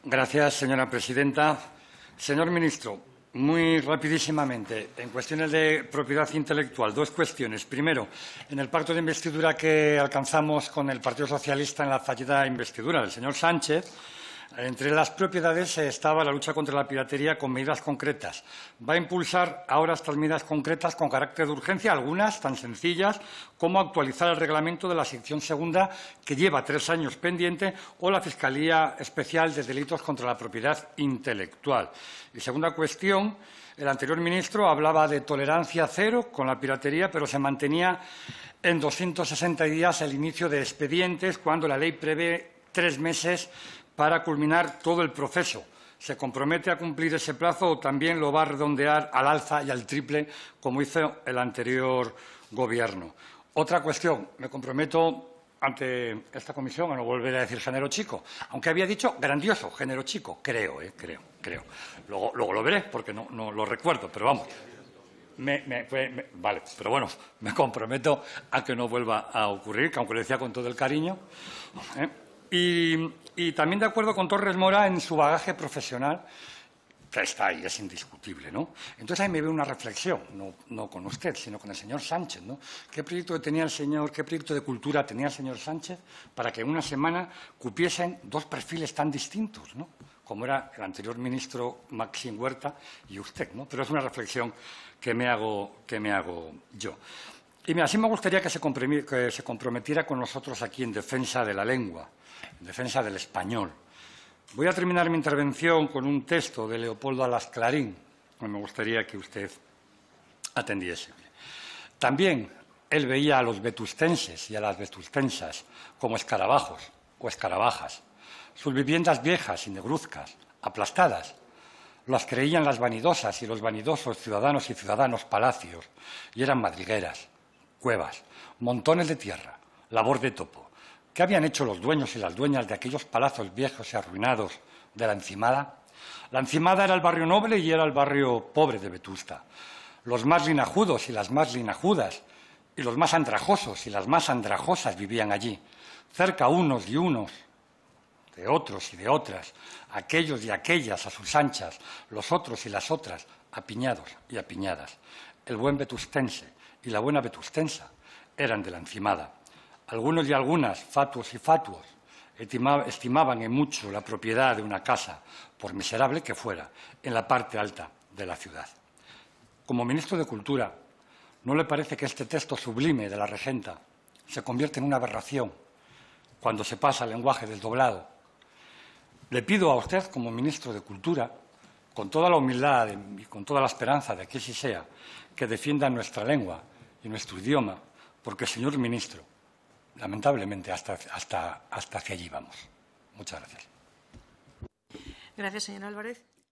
Gracias, señora presidenta. Señor ministro, muy rapidísimamente, en cuestiones de propiedad intelectual, dos cuestiones. Primero, en el pacto de investidura que alcanzamos con el Partido Socialista en la fallida investidura del señor Sánchez, entre las propiedades estaba la lucha contra la piratería con medidas concretas. Va a impulsar ahora estas medidas concretas con carácter de urgencia, algunas tan sencillas como actualizar el reglamento de la sección segunda, que lleva 3 años pendiente, o la Fiscalía Especial de Delitos contra la Propiedad Intelectual. Y segunda cuestión, el anterior ministro hablaba de tolerancia cero con la piratería, pero se mantenía en 260 días el inicio de expedientes, cuando la ley prevé 3 meses para culminar todo el proceso. ¿Se compromete a cumplir ese plazo o también lo va a redondear al alza y al triple, como hizo el anterior Gobierno? Otra cuestión. Me comprometo ante esta comisión a no volver a decir género chico, aunque había dicho grandioso género chico. Creo. Luego lo veré, porque no lo recuerdo, pero vamos. Vale, pero bueno, me comprometo a que no vuelva a ocurrir, que aunque lo decía con todo el cariño. Y también de acuerdo con Torres Mora en su bagaje profesional, que está ahí, es indiscutible, ¿no? Entonces ahí me veo una reflexión, no con usted, sino con el señor Sánchez, ¿no? ¿Qué proyecto de cultura tenía el señor Sánchez para que en una semana cupiesen 2 perfiles tan distintos, ¿no?, como era el anterior ministro Maxim Huerta y usted, ¿no? Pero es una reflexión que me hago yo. Y mira, sí me gustaría que se comprometiera con nosotros aquí en defensa de la lengua, en defensa del español. Voy a terminar mi intervención con un texto de Leopoldo Alas Clarín, que me gustaría que usted atendiese. También él veía a los vetustenses y a las vetustensas como escarabajos o escarabajas, sus viviendas viejas y negruzcas, aplastadas. Las creían las vanidosas y los vanidosos ciudadanos y ciudadanos palacios, y eran madrigueras, cuevas, montones de tierra, labor de topo. ¿Qué habían hecho los dueños y las dueñas de aquellos palacios viejos y arruinados de la Encimada? La Encimada era el barrio noble y era el barrio pobre de Vetusta. Los más linajudos y las más linajudas, y los más andrajosos y las más andrajosas vivían allí, cerca unos y unos de otros y de otras, aquellos y aquellas a sus anchas, los otros y las otras, apiñados y apiñadas. El buen vetustense y la buena vetustensa eran de la Encimada. Algunos y algunas, fatuos y fatuos, estimaban en mucho la propiedad de una casa, por miserable que fuera, en la parte alta de la ciudad. Como ministro de Cultura, ¿no le parece que este texto sublime de la regenta se convierte en una aberración cuando se pasa al lenguaje del doblado? Le pido a usted, como ministro de Cultura, con toda la humildad y con toda la esperanza de que así sea, que defienda nuestra lengua y nuestro idioma, porque, señor ministro, lamentablemente hasta hacia allí vamos. Muchas gracias. Gracias, señor Álvarez.